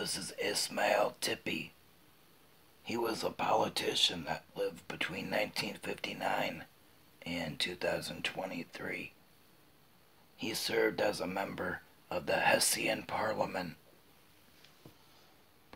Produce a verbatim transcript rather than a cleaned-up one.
This is Ismail Tipi. He was a politician that lived between nineteen fifty-nine and two thousand twenty-three. He served as a member of the Hessian Parliament